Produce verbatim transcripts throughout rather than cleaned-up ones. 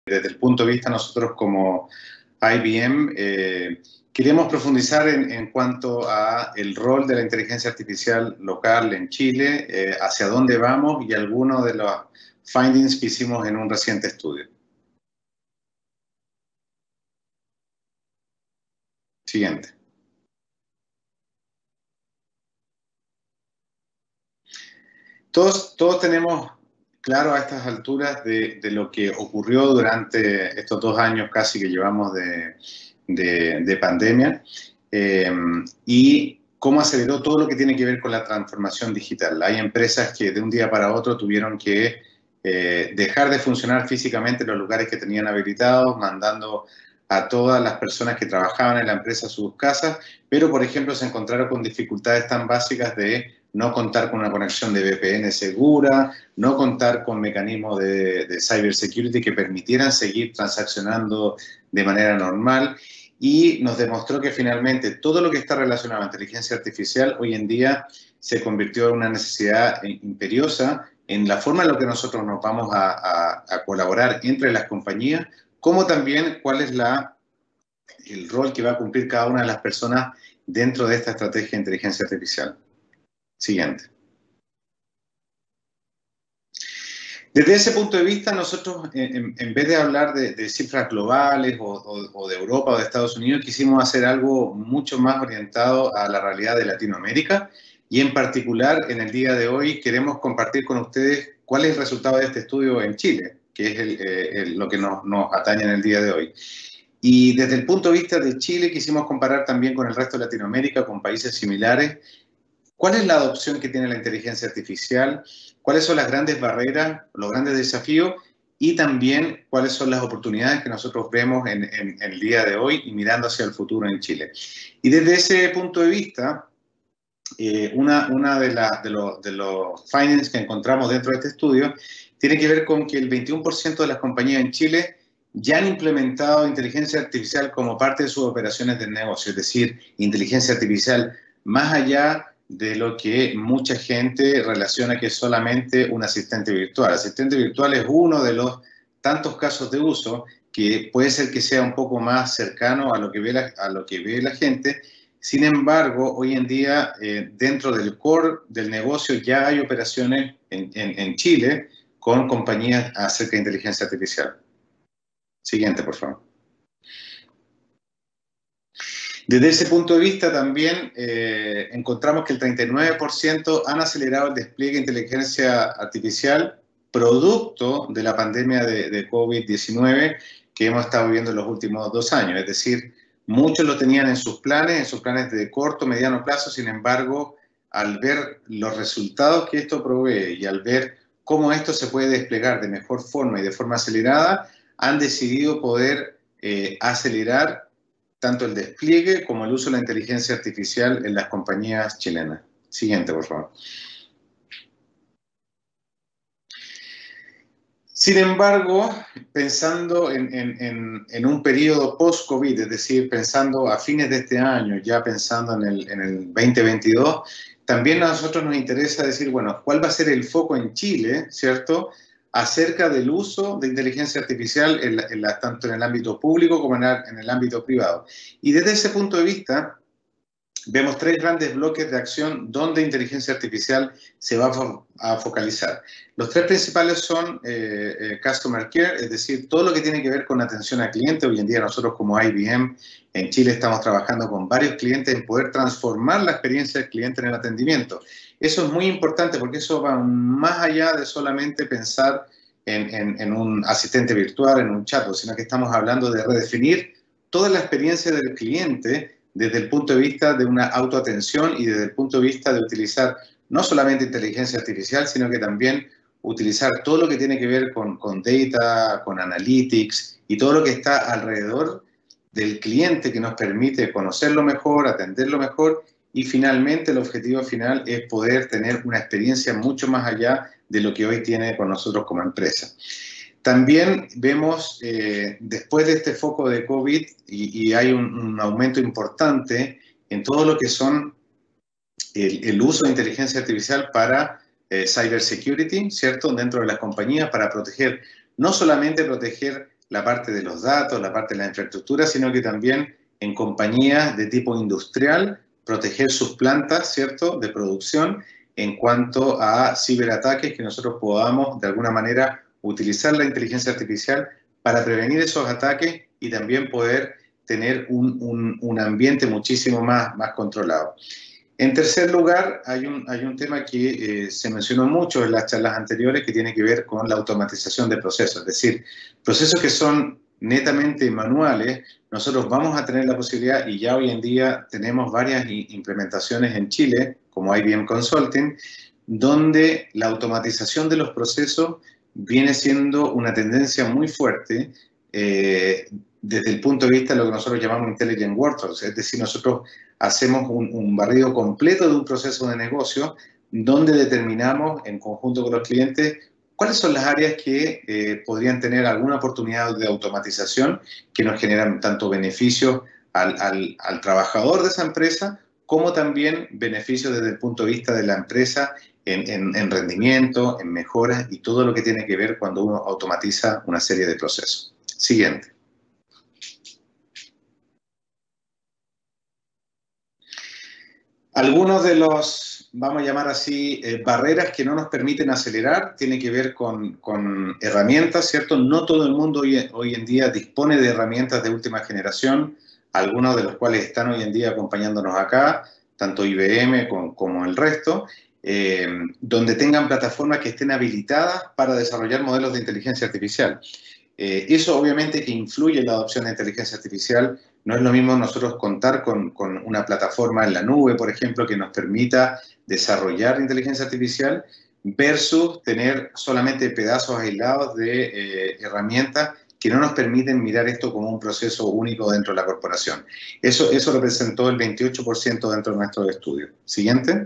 desde el punto de vista nosotros como I B M, eh, queremos profundizar en, en cuanto a el rol de la inteligencia artificial local en Chile, eh, hacia dónde vamos y algunos de los findings que hicimos en un reciente estudio. Siguiente. Todos, todos tenemos claro a estas alturas de, de lo que ocurrió durante estos dos años casi que llevamos de, de, de pandemia eh, y cómo aceleró todo lo que tiene que ver con la transformación digital. Hay empresas que de un día para otro tuvieron que eh, dejar de funcionar físicamente en los lugares que tenían habilitados, mandando a todas las personas que trabajaban en la empresa a sus casas, pero por ejemplo se encontraron con dificultades tan básicas de no contar con una conexión de V P N segura, no contar con mecanismos de, de cybersecurity que permitieran seguir transaccionando de manera normal, y nos demostró que finalmente todo lo que está relacionado a inteligencia artificial hoy en día se convirtió en una necesidad imperiosa en la forma en la que nosotros nos vamos a, a, a colaborar entre las compañías, como también cuál es la, el rol que va a cumplir cada una de las personas dentro de esta estrategia de inteligencia artificial. Siguiente. Desde ese punto de vista, nosotros, en, en vez de hablar de, de cifras globales o, o, o de Europa o de Estados Unidos, quisimos hacer algo mucho más orientado a la realidad de Latinoamérica, y en particular, en el día de hoy, queremos compartir con ustedes cuál es el resultado de este estudio en Chile, que es el, el, lo que nos, nos atañe en el día de hoy. Y desde el punto de vista de Chile, quisimos comparar también con el resto de Latinoamérica, con países similares. ¿Cuál es la adopción que tiene la inteligencia artificial? ¿Cuáles son las grandes barreras, los grandes desafíos? Y también, ¿cuáles son las oportunidades que nosotros vemos en, en, en el día de hoy y mirando hacia el futuro en Chile? Y desde ese punto de vista, eh, una, una de, la, de, lo, de los findings que encontramos dentro de este estudio tiene que ver con que el veintiuno por ciento de las compañías en Chile ya han implementado inteligencia artificial como parte de sus operaciones de negocio, es decir, inteligencia artificial más allá de lo que mucha gente relaciona que es solamente un asistente virtual. Asistente virtual es uno de los tantos casos de uso que puede ser que sea un poco más cercano a lo que ve la, a lo que ve la gente. Sin embargo, hoy en día, eh, dentro del core del negocio ya hay operaciones en, en, en Chile con compañías acerca de inteligencia artificial. Siguiente, por favor. Desde ese punto de vista también eh, encontramos que el treinta y nueve por ciento han acelerado el despliegue de inteligencia artificial producto de la pandemia de, de COVID diecinueve que hemos estado viviendo en los últimos dos años. Es decir, muchos lo tenían en sus planes, en sus planes de corto, mediano plazo. Sin embargo, al ver los resultados que esto provee y al ver cómo esto se puede desplegar de mejor forma y de forma acelerada, han decidido poder eh, acelerar tanto el despliegue como el uso de la inteligencia artificial en las compañías chilenas. Siguiente, por favor. Sin embargo, pensando en, en, en, en un periodo post-COVID, es decir, pensando a fines de este año, ya pensando en el, en el veinte veintidós, también a nosotros nos interesa decir, bueno, ¿cuál va a ser el foco en Chile, cierto?, acerca del uso de inteligencia artificial en la, en la, tanto en el ámbito público como en, la, en el ámbito privado. Y desde ese punto de vista, vemos tres grandes bloques de acción donde inteligencia artificial se va a, fo a focalizar. Los tres principales son eh, eh, Customer Care, es decir, todo lo que tiene que ver con atención al cliente. Hoy en día nosotros como I B M en Chile estamos trabajando con varios clientes en poder transformar la experiencia del cliente en el atendimiento. Eso es muy importante porque eso va más allá de solamente pensar en, en, en un asistente virtual, en un chatbot, sino que estamos hablando de redefinir toda la experiencia del cliente desde el punto de vista de una autoatención y desde el punto de vista de utilizar no solamente inteligencia artificial, sino que también utilizar todo lo que tiene que ver con, con data, con analytics y todo lo que está alrededor del cliente que nos permite conocerlo mejor, atenderlo mejor y finalmente el objetivo final es poder tener una experiencia mucho más allá de lo que hoy tiene con nosotros como empresa. También vemos, eh, después de este foco de COVID, y, y hay un, un aumento importante en todo lo que son el, el uso de inteligencia artificial para eh, cybersecurity, ¿cierto?, dentro de las compañías, para proteger, no solamente proteger la parte de los datos, la parte de la infraestructura, sino que también en compañías de tipo industrial, proteger sus plantas, ¿cierto?, de producción en cuanto a ciberataques, que nosotros podamos de alguna manera utilizar la inteligencia artificial para prevenir esos ataques y también poder tener un, un, un ambiente muchísimo más, más controlado. En tercer lugar, hay un, hay un tema que eh, se mencionó mucho en las charlas anteriores que tiene que ver con la automatización de procesos, es decir, procesos que son netamente manuales. Nosotros vamos a tener la posibilidad, y ya hoy en día tenemos varias implementaciones en Chile, como I B M Consulting, donde la automatización de los procesos viene siendo una tendencia muy fuerte eh, desde el punto de vista de lo que nosotros llamamos Intelligent Workflows, es decir, nosotros hacemos un, un barrido completo de un proceso de negocio donde determinamos en conjunto con los clientes cuáles son las áreas que eh, podrían tener alguna oportunidad de automatización que nos generan tanto beneficios al, al, al trabajador de esa empresa como también beneficios desde el punto de vista de la empresa en, en, en rendimiento, en mejoras y todo lo que tiene que ver cuando uno automatiza una serie de procesos. Siguiente. Algunos de los, vamos a llamar así, eh, barreras que no nos permiten acelerar, tiene que ver con, con herramientas, ¿cierto? No todo el mundo hoy, hoy en día dispone de herramientas de última generación, algunos de los cuales están hoy en día acompañándonos acá, tanto I B M como, como el resto, eh, donde tengan plataformas que estén habilitadas para desarrollar modelos de inteligencia artificial. Eh, eso obviamente que influye en la adopción de inteligencia artificial. No es lo mismo nosotros contar con, con una plataforma en la nube, por ejemplo, que nos permita desarrollar inteligencia artificial versus tener solamente pedazos aislados de eh, herramientas que no nos permiten mirar esto como un proceso único dentro de la corporación. Eso, eso representó el veintiocho por ciento dentro de nuestro estudio. Siguiente.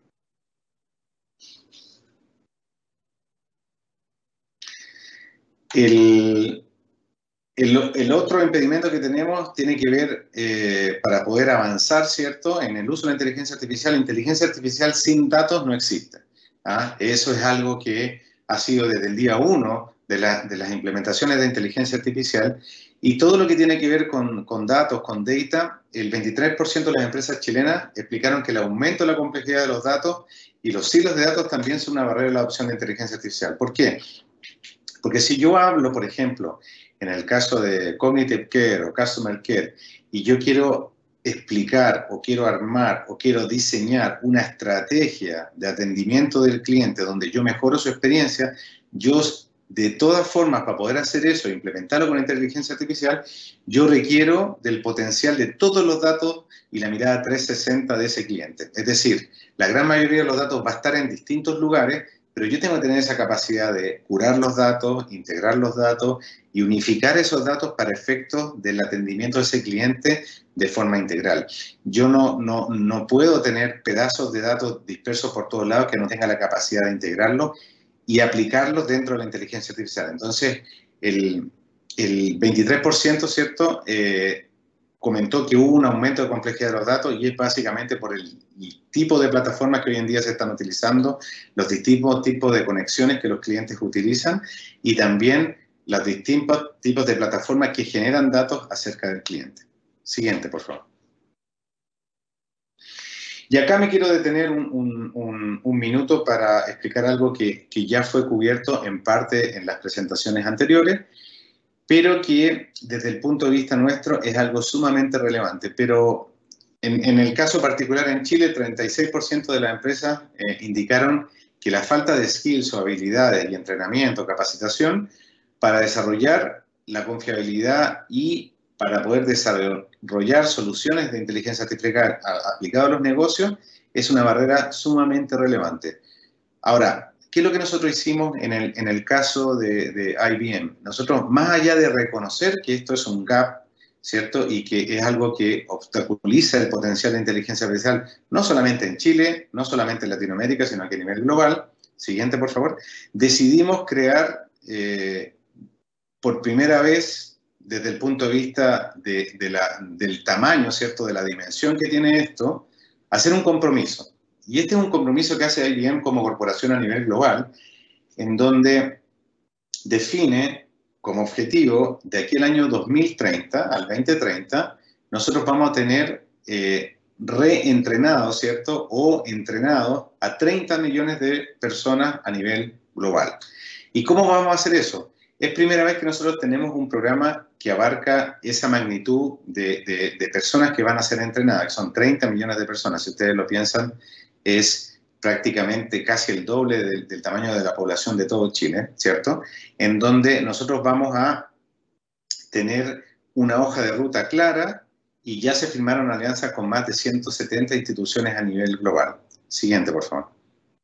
El... El, el otro impedimento que tenemos tiene que ver, eh, para poder avanzar, ¿cierto?, en el uso de la inteligencia artificial. La inteligencia artificial sin datos no existe. ¿Ah? Eso es algo que ha sido desde el día uno de, la, de las implementaciones de inteligencia artificial, y todo lo que tiene que ver con, con datos, con data, el veintitrés por ciento de las empresas chilenas explicaron que el aumento de la complejidad de los datos y los silos de datos también son una barrera a la adopción de inteligencia artificial. ¿Por qué? Porque si yo hablo, por ejemplo, en el caso de Cognitive Care o Customer Care, y yo quiero explicar o quiero armar o quiero diseñar una estrategia de atendimiento del cliente donde yo mejoro su experiencia, yo de todas formas, para poder hacer eso e implementarlo con inteligencia artificial, yo requiero del potencial de todos los datos y la mirada trescientos sesenta de ese cliente. Es decir, la gran mayoría de los datos va a estar en distintos lugares, pero yo tengo que tener esa capacidad de curar los datos, integrar los datos y unificar esos datos para efectos del atendimiento de ese cliente de forma integral. Yo no, no, no puedo tener pedazos de datos dispersos por todos lados que no tenga la capacidad de integrarlos y aplicarlos dentro de la inteligencia artificial. Entonces, el, el veintitrés por ciento, ¿cierto?, eh, comentó que hubo un aumento de complejidad de los datos, y es básicamente por el, el tipo de plataformas que hoy en día se están utilizando, los distintos tipos de conexiones que los clientes utilizan y también los distintos tipos de plataformas que generan datos acerca del cliente. Siguiente, por favor. Y acá me quiero detener un, un, un, un minuto para explicar algo que, que ya fue cubierto en parte en las presentaciones anteriores, pero que desde el punto de vista nuestro es algo sumamente relevante. Pero en, en el caso particular en Chile, treinta y seis por ciento de las empresas eh, indicaron que la falta de skills o habilidades y entrenamiento, capacitación para desarrollar la confiabilidad y para poder desarrollar soluciones de inteligencia artificial aplicadas a los negocios es una barrera sumamente relevante. Ahora, ¿qué es lo que nosotros hicimos en el, en el caso de, de I B M? Nosotros, más allá de reconocer que esto es un gap, ¿cierto?, y que es algo que obstaculiza el potencial de inteligencia artificial, no solamente en Chile, no solamente en Latinoamérica, sino que a nivel global. Siguiente, por favor. Decidimos crear, eh, por primera vez, desde el punto de vista de, de la, del tamaño, ¿cierto?, de la dimensión que tiene esto, hacer un compromiso. Y este es un compromiso que hace I B M como corporación a nivel global, en donde define como objetivo, de aquí al año dos mil treinta, al veinte treinta, nosotros vamos a tener eh, reentrenados, ¿cierto? O entrenados a treinta millones de personas a nivel global. ¿Y cómo vamos a hacer eso? Es primera vez que nosotros tenemos un programa que abarca esa magnitud de, de, de personas que van a ser entrenadas, que son treinta millones de personas, si ustedes lo piensan, es prácticamente casi el doble del, del tamaño de la población de todo Chile, ¿cierto? En donde nosotros vamos a tener una hoja de ruta clara y ya se firmaron alianzas con más de ciento setenta instituciones a nivel global. Siguiente, por favor.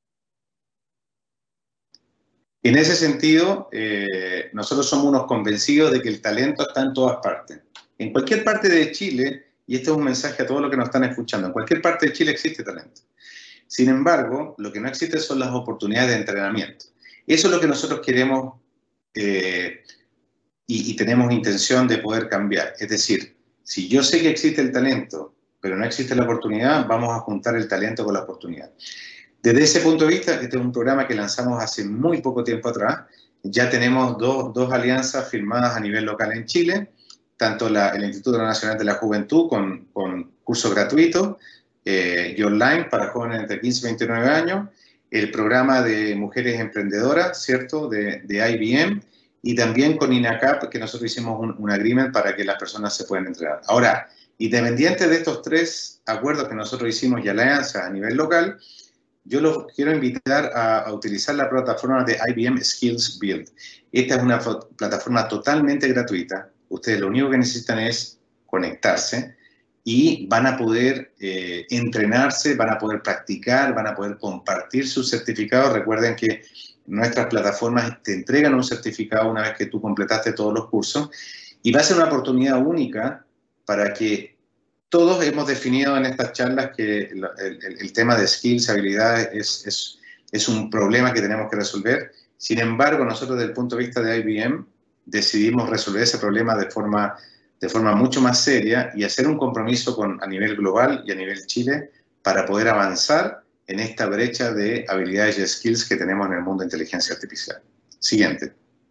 En ese sentido, eh, nosotros somos unos convencidos de que el talento está en todas partes. En cualquier parte de Chile, y este es un mensaje a todos los que nos están escuchando, en cualquier parte de Chile existe talento. Sin embargo, lo que no existe son las oportunidades de entrenamiento. Eso es lo que nosotros queremos eh, y, y tenemos intención de poder cambiar. Es decir, si yo sé que existe el talento, pero no existe la oportunidad, vamos a juntar el talento con la oportunidad. Desde ese punto de vista, este es un programa que lanzamos hace muy poco tiempo atrás. Ya tenemos dos, dos alianzas firmadas a nivel local en Chile, tanto la, el Instituto Nacional de la Juventud con, con cursos gratuitos eh, y online para jóvenes entre quince y veintinueve años, el programa de mujeres emprendedoras, ¿cierto?, de, de I B M, y también con INACAP, que nosotros hicimos un, un agreement para que las personas se puedan entrenar. Ahora, independiente de estos tres acuerdos que nosotros hicimos y alianzas a nivel local, yo los quiero invitar a, a utilizar la plataforma de I B M Skills Build. Esta es una plataforma totalmente gratuita. Ustedes lo único que necesitan es conectarse y van a poder eh, entrenarse, van a poder practicar, van a poder compartir sus certificados. Recuerden que nuestras plataformas te entregan un certificado una vez que tú completaste todos los cursos y va a ser una oportunidad única para que todos hemos definido en estas charlas que el, el, el tema de skills, habilidades, es, es, es un problema que tenemos que resolver. Sin embargo, nosotros desde el punto de vista de I B M decidimos resolver ese problema de forma, de forma mucho más seria y hacer un compromiso con, a nivel global y a nivel Chile para poder avanzar en esta brecha de habilidades y skills que tenemos en el mundo de inteligencia artificial. Siguiente.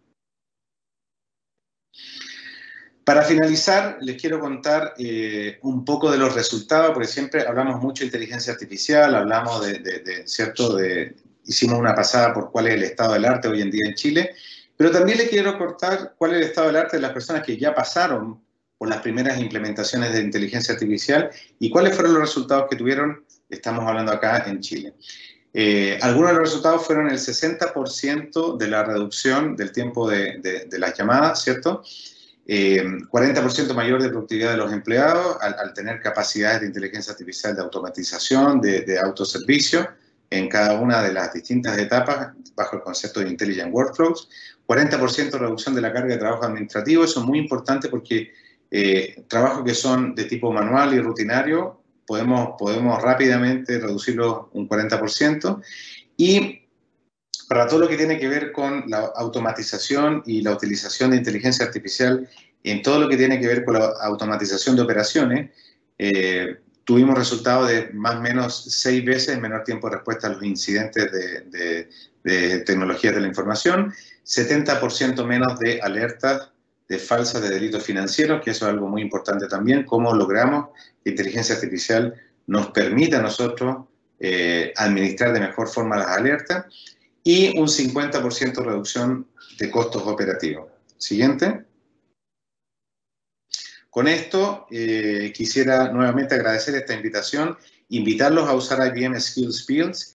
Para finalizar, les quiero contar eh, un poco de los resultados, porque siempre hablamos mucho de inteligencia artificial, hablamos de, de, de, ¿cierto? De, hicimos una pasada por cuál es el estado del arte hoy en día en Chile, pero también les quiero contar cuál es el estado del arte de las personas que ya pasaron por las primeras implementaciones de inteligencia artificial y cuáles fueron los resultados que tuvieron, estamos hablando acá en Chile. Eh, algunos de los resultados fueron el sesenta por ciento de la reducción del tiempo de, de, de las llamadas, ¿cierto? Eh, cuarenta por ciento mayor de productividad de los empleados al, al tener capacidades de inteligencia artificial de automatización, de, de autoservicio en cada una de las distintas etapas bajo el concepto de Intelligent Workflows. cuarenta por ciento reducción de la carga de trabajo administrativo. Eso es muy importante porque eh, trabajos que son de tipo manual y rutinario podemos, podemos rápidamente reducirlo un cuarenta por ciento. Y para todo lo que tiene que ver con la automatización y la utilización de inteligencia artificial, en todo lo que tiene que ver con la automatización de operaciones, eh, tuvimos resultados de más o menos seis veces menor tiempo de respuesta a los incidentes de, de, de tecnologías de la información, setenta por ciento menos de alertas de falsas de delitos financieros, que eso es algo muy importante también, cómo logramos que inteligencia artificial nos permita a nosotros eh, administrar de mejor forma las alertas, y un cincuenta por ciento reducción de costos operativos. Siguiente. Con esto, eh, quisiera nuevamente agradecer esta invitación, invitarlos a usar I B M Skills Build